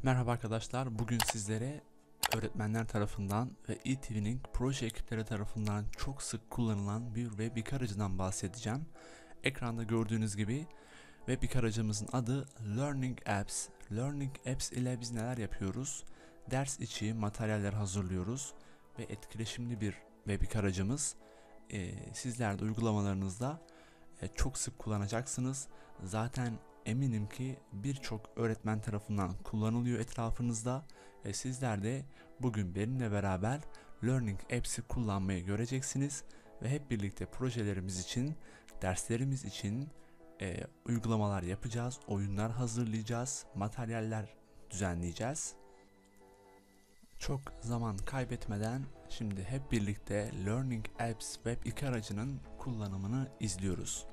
Merhaba arkadaşlar, bugün sizlere öğretmenler tarafından ve eTwinning proje ekipleri tarafından çok sık kullanılan bir web aracından bahsedeceğim. Ekranda gördüğünüz gibi web aracımızın adı Learning Apps. Learning Apps ile biz neler yapıyoruz? Ders içi materyaller hazırlıyoruz ve etkileşimli bir web aracımız. Sizler de uygulamalarınızda çok sık kullanacaksınız. Zaten eminim ki birçok öğretmen tarafından kullanılıyor etrafınızda ve sizler de bugün benimle beraber Learning Apps'i kullanmayı göreceksiniz ve hep birlikte projelerimiz için, derslerimiz için uygulamalar yapacağız, oyunlar hazırlayacağız, materyaller düzenleyeceğiz. Çok zaman kaybetmeden şimdi hep birlikte Learning Apps Web 2 aracının kullanımını izliyoruz.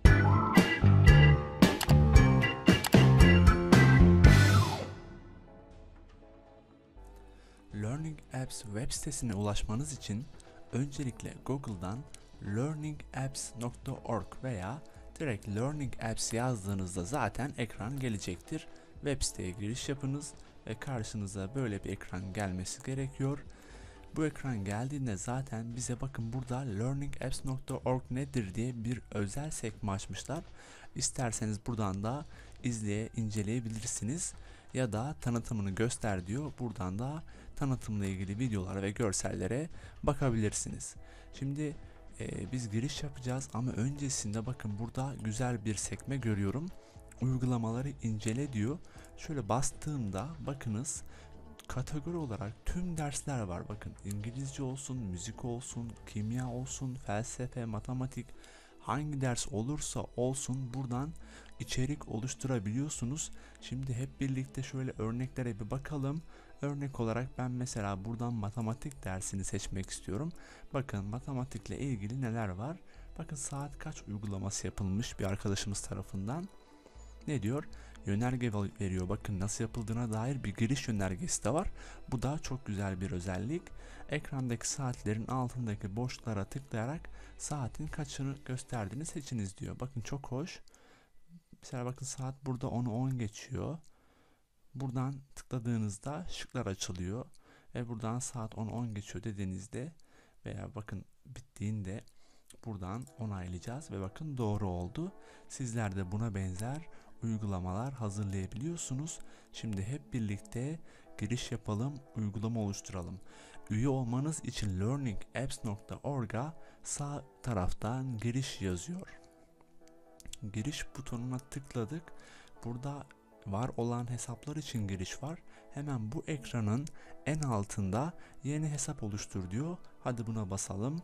Learning Apps web sitesine ulaşmanız için öncelikle Google'dan learningapps.org veya direkt Learning Apps yazdığınızda zaten ekran gelecektir. Web siteye giriş yapınız ve karşınıza böyle bir ekran gelmesi gerekiyor. Bu ekran geldiğinde zaten bize bakın burada learningapps.org nedir diye bir özel sekme açmışlar. İsterseniz buradan da inceleyebilirsiniz ya da tanıtımını göster diyor. Buradan da tanıtımla ilgili videolara ve görsellere bakabilirsiniz. Şimdi biz giriş yapacağız ama öncesinde bakın burada güzel bir sekme görüyorum. Uygulamaları incele diyor. Şöyle bastığımda bakınız kategori olarak tüm dersler var. Bakın İngilizce olsun, müzik olsun, kimya olsun, felsefe, matematik, hangi ders olursa olsun buradan içerik oluşturabiliyorsunuz. Şimdi hep birlikte şöyle örneklere bir bakalım. Örnek olarak ben mesela buradan matematik dersini seçmek istiyorum. Bakın matematikle ilgili neler var? Bakın saat kaç uygulaması yapılmış bir arkadaşımız tarafından. Ne diyor? Yönerge veriyor. Bakın nasıl yapıldığına dair bir giriş yönergesi de var. Bu da çok güzel bir özellik. Ekrandaki saatlerin altındaki boşlara tıklayarak saatin kaçını gösterdiğini seçiniz diyor. Bakın çok hoş. Mesela bakın saat burada 10'u 10 geçiyor. Buradan tıkladığınızda şıklar açılıyor. Ve buradan saat 10'u 10 geçiyor dediğinizde veya bakın bittiğinde buradan onaylayacağız ve bakın doğru oldu. Sizler de buna benzer uygulamalar hazırlayabiliyorsunuz. Şimdi hep birlikte giriş yapalım, uygulama oluşturalım. Üye olmanız için learningapps.org'a sağ taraftan giriş yazıyor. Giriş butonuna tıkladık. Burada var olan hesaplar için giriş var. Hemen bu ekranın en altında yeni hesap oluştur diyor. Hadi buna basalım.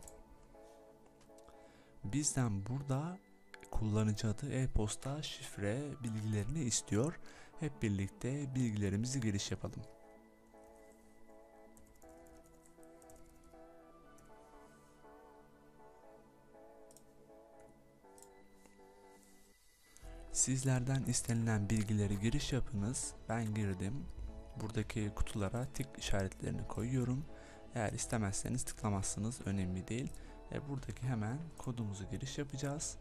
Bizden burada kullanıcı adı, e-posta, şifre bilgilerini istiyor. Hep birlikte bilgilerimizi giriş yapalım. Sizlerden istenilen bilgileri giriş yapınız. Ben girdim. Buradaki kutulara tik işaretlerini koyuyorum. Eğer istemezseniz tıklamazsınız. Önemli değil. Buradaki hemen kodumuzu giriş yapacağız.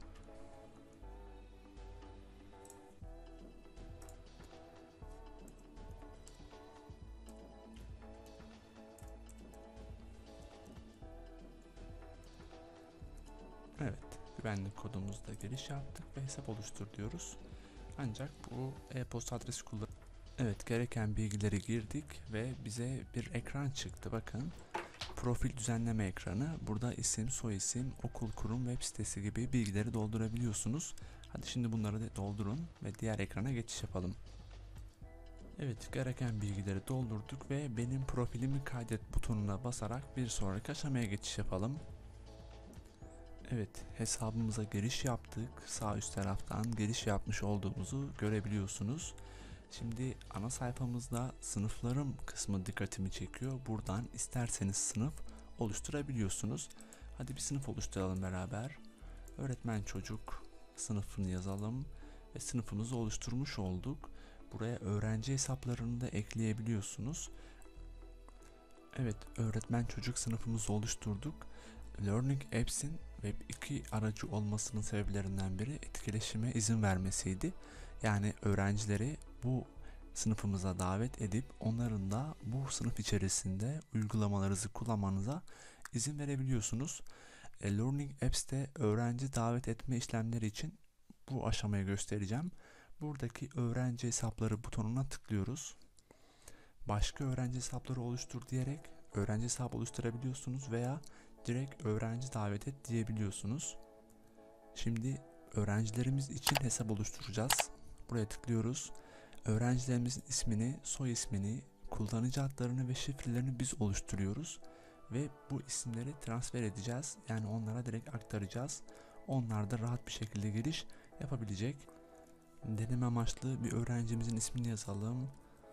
Evet, güvenlik kodumuzda giriş yaptık ve hesap oluştur diyoruz. Ancak bu e-posta adresi kullan. Evet, gereken bilgileri girdik ve bize bir ekran çıktı. Bakın, profil düzenleme ekranı. Burada isim, soyisim, okul, kurum, web sitesi gibi bilgileri doldurabiliyorsunuz. Hadi şimdi bunları da doldurun ve diğer ekrana geçiş yapalım. Evet, gereken bilgileri doldurduk ve benim profilimi kaydet butonuna basarak bir sonraki aşamaya geçiş yapalım. Evet, hesabımıza giriş yaptık. Sağ üst taraftan giriş yapmış olduğumuzu görebiliyorsunuz. Şimdi ana sayfamızda sınıflarım kısmı dikkatimi çekiyor. Buradan isterseniz sınıf oluşturabiliyorsunuz. Hadi bir sınıf oluşturalım beraber. Öğretmen çocuk sınıfını yazalım ve sınıfımızı oluşturmuş olduk. Buraya öğrenci hesaplarını da ekleyebiliyorsunuz. Evet, öğretmen çocuk sınıfımızı oluşturduk. Learning Apps'in Web 2 aracı olmasının sebeplerinden biri etkileşime izin vermesiydi. Yani öğrencileri bu sınıfımıza davet edip onların da bu sınıf içerisinde uygulamalarınızı kullanmanıza izin verebiliyorsunuz. Learning Apps'te öğrenci davet etme işlemleri için bu aşamayı göstereceğim. Buradaki öğrenci hesapları butonuna tıklıyoruz. Başka öğrenci hesapları oluştur diyerek öğrenci hesabı oluşturabiliyorsunuz veya direkt öğrenci davet et diyebiliyorsunuz. Şimdi öğrencilerimiz için hesap oluşturacağız. Buraya tıklıyoruz. Öğrencilerimizin ismini, soy ismini, kullanıcı adlarını ve şifrelerini biz oluşturuyoruz. Ve bu isimleri transfer edeceğiz. Yani onlara direkt aktaracağız. Onlar da rahat bir şekilde giriş yapabilecek. Deneme amaçlı bir öğrencimizin ismini yazalım.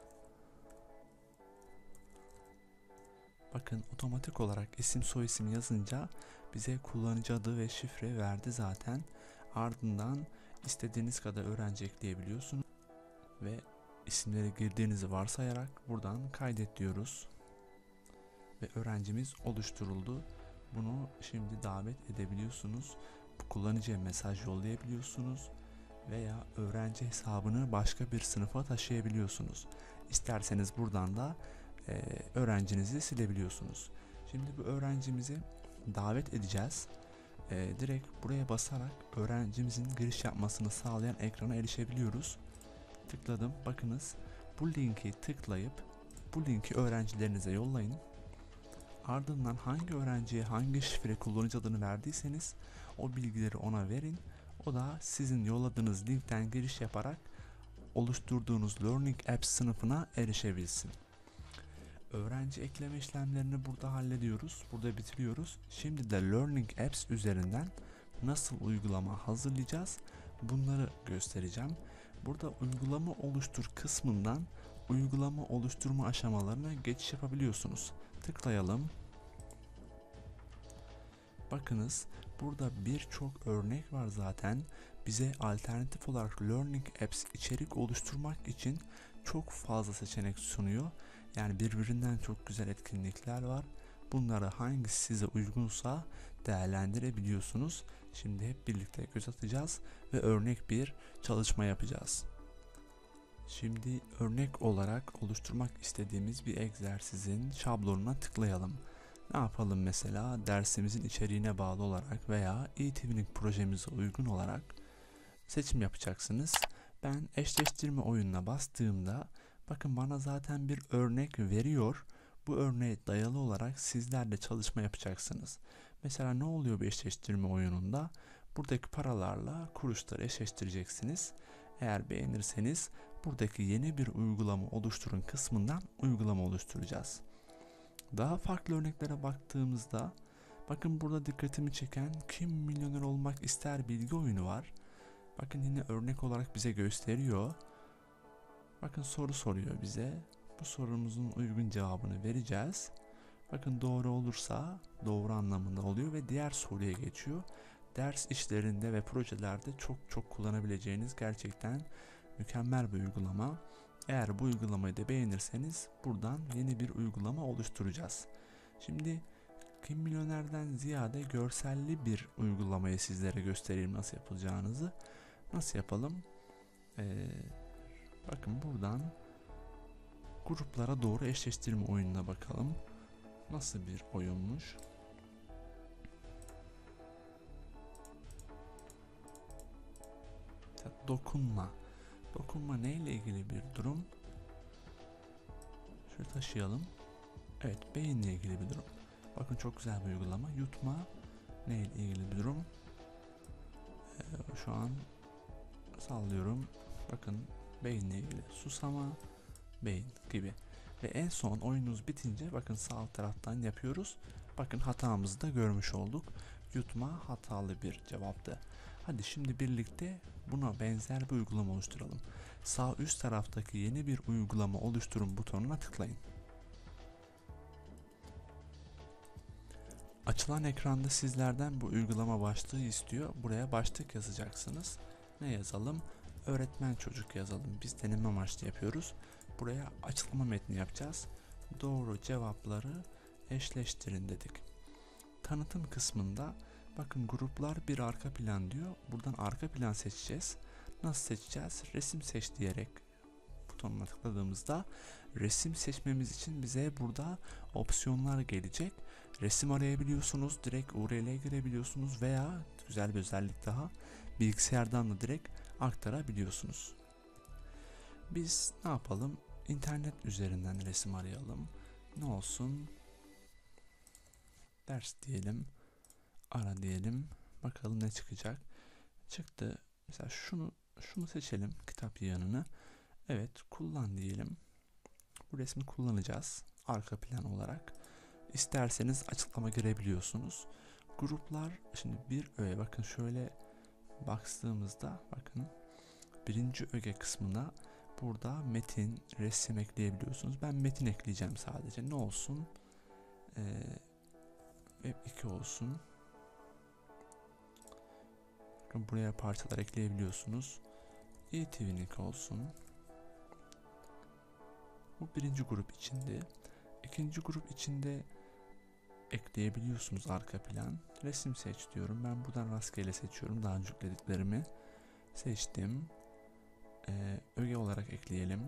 Bakın otomatik olarak isim soy isim yazınca bize kullanıcı adı ve şifre verdi zaten. Ardından istediğiniz kadar öğrenci ekleyebiliyorsunuz. Ve isimleri girdiğinizi varsayarak buradan kaydet diyoruz. Ve öğrencimiz oluşturuldu. Bunu şimdi davet edebiliyorsunuz. Kullanıcıya mesaj yollayabiliyorsunuz. Veya öğrenci hesabını başka bir sınıfa taşıyabiliyorsunuz. İsterseniz buradan da öğrencinizi silebiliyorsunuz. Şimdi bu öğrencimizi davet edeceğiz. Direkt buraya basarak öğrencimizin giriş yapmasını sağlayan ekrana erişebiliyoruz. Tıkladım. Bakınız bu linki tıklayıp bu linki öğrencilerinize yollayın. Ardından hangi öğrenciye hangi şifre kullanıcı adını verdiyseniz o bilgileri ona verin. O da sizin yolladığınız linkten giriş yaparak oluşturduğunuz Learning Apps sınıfına erişebilsin. Öğrenci ekleme işlemlerini burada hallediyoruz. Burada bitiriyoruz. Şimdi de Learning Apps üzerinden nasıl uygulama hazırlayacağız? Bunları göstereceğim. Burada uygulama oluştur kısmından uygulama oluşturma aşamalarına geçiş yapabiliyorsunuz. Tıklayalım. Bakınız burada birçok örnek var zaten. Bize alternatif olarak Learning Apps içerik oluşturmak için çok fazla seçenek sunuyor. Yani birbirinden çok güzel etkinlikler var. Bunları hangisi size uygunsa değerlendirebiliyorsunuz. Şimdi hep birlikte göz atacağız ve örnek bir çalışma yapacağız. Şimdi örnek olarak oluşturmak istediğimiz bir egzersizin şablonuna tıklayalım. Ne yapalım mesela dersimizin içeriğine bağlı olarak veya e-twinning projemize uygun olarak seçim yapacaksınız. Ben eşleştirme oyununa bastığımda bakın bana zaten bir örnek veriyor. Bu örneğe dayalı olarak sizler de çalışma yapacaksınız. Mesela ne oluyor bu eşleştirme oyununda? Buradaki paralarla kuruşları eşleştireceksiniz. Eğer beğenirseniz buradaki yeni bir uygulama oluşturun kısmından uygulama oluşturacağız. Daha farklı örneklere baktığımızda bakın burada dikkatimi çeken kim milyoner olmak ister bilgi oyunu var. Bakın yine örnek olarak bize gösteriyor. Bakın soru soruyor bize. Bu sorumuzun uygun cevabını vereceğiz. Bakın doğru olursa doğru anlamında oluyor ve diğer soruya geçiyor. Ders işlerinde ve projelerde çok kullanabileceğiniz gerçekten mükemmel bir uygulama. Eğer bu uygulamayı da beğenirseniz buradan yeni bir uygulama oluşturacağız. Şimdi Kim Milyoner'den ziyade görselli bir uygulamayı sizlere göstereyim nasıl yapılacağınızı. Nasıl yapalım? Bakın buradan gruplara doğru eşleştirme oyununa bakalım. Nasıl bir oyunmuş? Dokunma. Dokunma neyle ilgili bir durum? Şöyle taşıyalım. Evet, beyinle ilgili bir durum. Bakın çok güzel bir uygulama. Yutma neyle ilgili bir durum? Şu an sallıyorum. Bakın beyinle ilgili. Susama, beyin gibi. Ve en son oyunumuz bitince bakın sağ alt taraftan yapıyoruz. Bakın hatamızı da görmüş olduk. Yutma hatalı bir cevaptı. Hadi şimdi birlikte buna benzer bir uygulama oluşturalım. Sağ üst taraftaki yeni bir uygulama oluşturun butonuna tıklayın. Açılan ekranda sizlerden bu uygulama başlığı istiyor. Buraya başlık yazacaksınız. Ne yazalım? Öğretmen çocuk yazalım. Biz deneme amaçlı yapıyoruz. Buraya açıklama metni yapacağız. Doğru cevapları eşleştirin dedik. Tanıtım kısmında bakın gruplar bir arka plan diyor. Buradan arka plan seçeceğiz. Nasıl seçeceğiz? Resim seç diyerek butonuna tıkladığımızda resim seçmemiz için bize burada opsiyonlar gelecek. Resim arayabiliyorsunuz, direkt URL'ye girebiliyorsunuz veya güzel bir özellik daha, bilgisayardan da direkt aktarabiliyorsunuz. Biz ne yapalım? İnternet üzerinden resim arayalım. Ne olsun? Ders diyelim. Ara diyelim. Bakalım ne çıkacak. Çıktı. Mesela şunu seçelim, kitap yığınını. Evet, kullan diyelim. Bu resmi kullanacağız arka plan olarak. İsterseniz açıklama girebiliyorsunuz. Gruplar, şimdi bir öğe, bakın şöyle baktığımızda, bakın birinci öge kısmına burada metin, resim ekleyebiliyorsunuz. Ben metin ekleyeceğim sadece. Ne olsun? Web 2 olsun. Bakın buraya parçalar ekleyebiliyorsunuz. eTV'nik olsun. Bu birinci grup içinde. İkinci grup içinde ekleyebiliyorsunuz arka plan. Resim seç diyorum. Ben buradan rastgele seçiyorum. Daha önce yüklediklerimi seçtim. Öge olarak ekleyelim.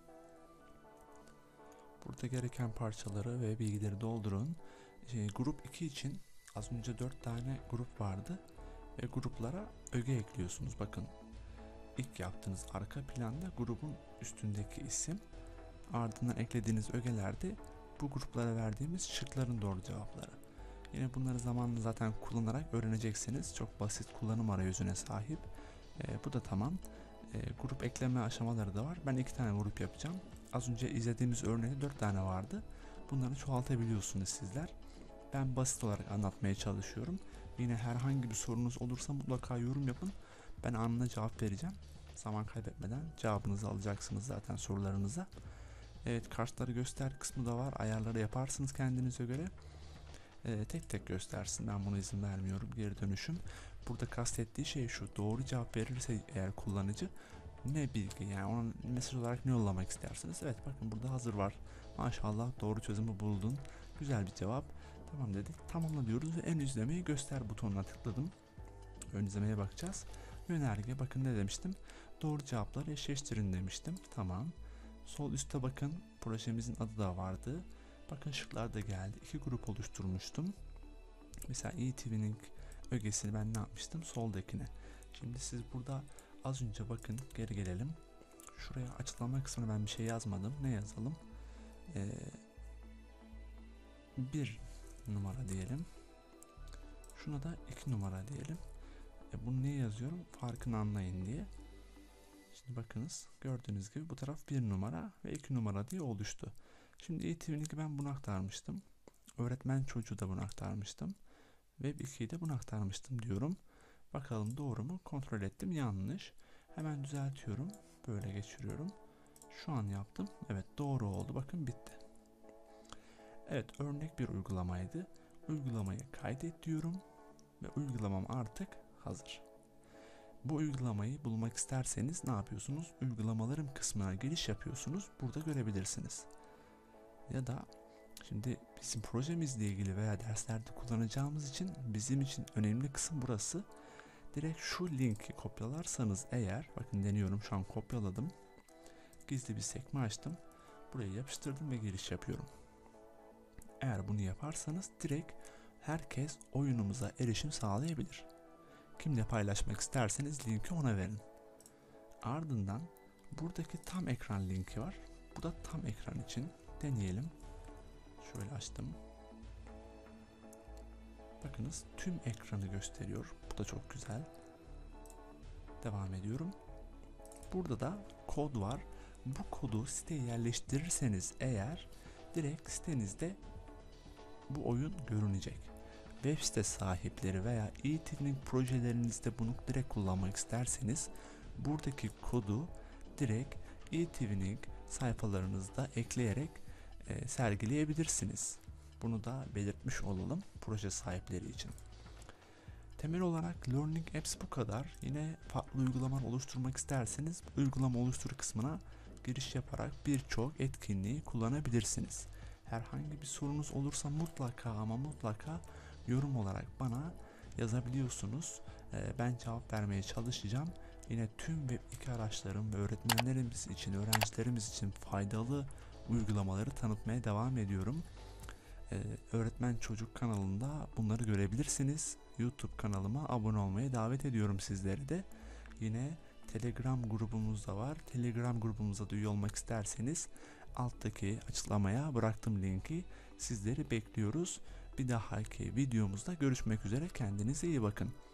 Burada gereken parçaları ve bilgileri doldurun. Grup 2 için az önce 4 tane grup vardı ve gruplara öge ekliyorsunuz. Bakın ilk yaptığınız arka planda grubun üstündeki isim, ardından eklediğiniz ögelerde bu gruplara verdiğimiz şıkların doğru cevapları. Yine bunları zamanla zaten kullanarak öğreneceksiniz. Çok basit kullanım arayüzüne sahip. Bu da tamam. Grup ekleme aşamaları da var. Ben 2 tane grup yapacağım. Az önce izlediğimiz örneğde 4 tane vardı. Bunları çoğaltabiliyorsunuz sizler. Ben basit olarak anlatmaya çalışıyorum. Yine herhangi bir sorunuz olursa mutlaka yorum yapın. Ben anında cevap vereceğim. Zaman kaybetmeden cevabınızı alacaksınız zaten sorularınıza. Evet, kartları göster kısmı da var. Ayarları yaparsınız kendinize göre. Tek tek göstersin. Ben buna izin vermiyorum. Geri dönüşüm. Burada kastettiği şey şu: doğru cevap verirse eğer kullanıcı, ne bilgi, yani ona mesaj olarak ne yollamak istersiniz. Evet, bakın burada hazır var. Maşallah, doğru çözümü buldun. Güzel bir cevap. Tamam dedik. Tamamla diyoruz ve ön izlemeyi göster butonuna tıkladım. Ön izlemeye bakacağız. Yönerge, bakın ne demiştim? Doğru cevapları eşleştirin demiştim. Tamam. Sol üstte bakın projemizin adı da vardı. Bakın şıklar da geldi. 2 grup oluşturmuştum. Mesela eTV'nin ögesini ben ne yapmıştım? Soldakine. Şimdi siz burada az önce bakın, geri gelelim. Şuraya açıklama kısmına ben bir şey yazmadım. Ne yazalım? 1 numara diyelim. Şuna da 2 numara diyelim. Bunu niye yazıyorum? Farkını anlayın diye. Şimdi bakınız, gördüğünüz gibi bu taraf 1 numara ve 2 numara diye oluştu. Şimdi eTV'ninki ben bunu aktarmıştım. Öğretmen çocuğu da bunu aktarmıştım. Web 2'yi de bunu aktarmıştım diyorum. Bakalım doğru mu? Kontrol ettim. Yanlış. Hemen düzeltiyorum. Böyle geçiriyorum. Şu an yaptım. Evet, doğru oldu. Bakın bitti. Evet, örnek bir uygulamaydı. Uygulamayı kaydet diyorum. Ve uygulamam artık hazır. Bu uygulamayı bulmak isterseniz ne yapıyorsunuz? Uygulamalarım kısmına giriş yapıyorsunuz. Burada görebilirsiniz. Ya da şimdi bizim projemizle ilgili veya derslerde kullanacağımız için bizim için önemli kısım burası. Direkt şu linki kopyalarsanız eğer, bakın deniyorum, şu an kopyaladım. Gizli bir sekme açtım. Buraya yapıştırdım ve giriş yapıyorum. Eğer bunu yaparsanız direkt herkes oyunumuza erişim sağlayabilir. Kimle paylaşmak isterseniz linki ona verin. Ardından buradaki tam ekran linki var. Bu da tam ekran için. Deneyelim. Şöyle açtım. Bakınız tüm ekranı gösteriyor. Bu da çok güzel. Devam ediyorum. Burada da kod var. Bu kodu siteye yerleştirirseniz eğer direkt sitenizde bu oyun görünecek. Web site sahipleri veya eTV'nin projelerinizde bunu direkt kullanmak isterseniz buradaki kodu direkt eTV'nin sayfalarınızda ekleyerek sergileyebilirsiniz. Bunu da belirtmiş olalım proje sahipleri için. Temel olarak Learning Apps bu kadar. Yine farklı uygulamalar oluşturmak isterseniz uygulama oluştur kısmına giriş yaparak birçok etkinliği kullanabilirsiniz. Herhangi bir sorunuz olursa mutlaka ama mutlaka yorum olarak bana yazabiliyorsunuz. Ben cevap vermeye çalışacağım. Yine tüm Web2 araçlarım ve öğretmenlerimiz için, öğrencilerimiz için faydalı uygulamaları tanıtmaya devam ediyorum. Öğretmen Çocuk kanalında bunları görebilirsiniz. YouTube kanalıma abone olmaya davet ediyorum sizleri de. Yine Telegram grubumuz da var. Telegram grubumuza da üye olmak isterseniz alttaki açıklamaya bıraktım linki. Sizleri bekliyoruz. Bir dahaki videomuzda görüşmek üzere. Kendinize iyi bakın.